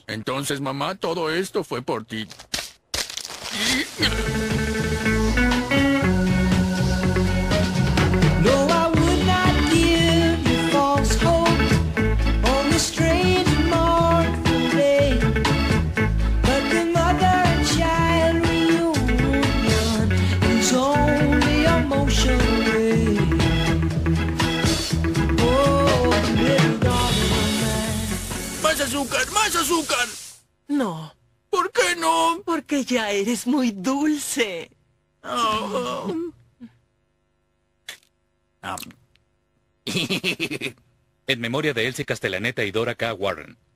Entonces, mamá, todo esto fue por ti. No, I would not give you false hope on this strange and mournful day. But the mother and child reunion is only a motion away. Oh, little darling of mine. ¡Más azúcar! ¡Más azúcar! No, ¿Por qué no? porque ya eres muy dulce. Oh. En memoria de Elsie Castellaneta y Dora K. Warren.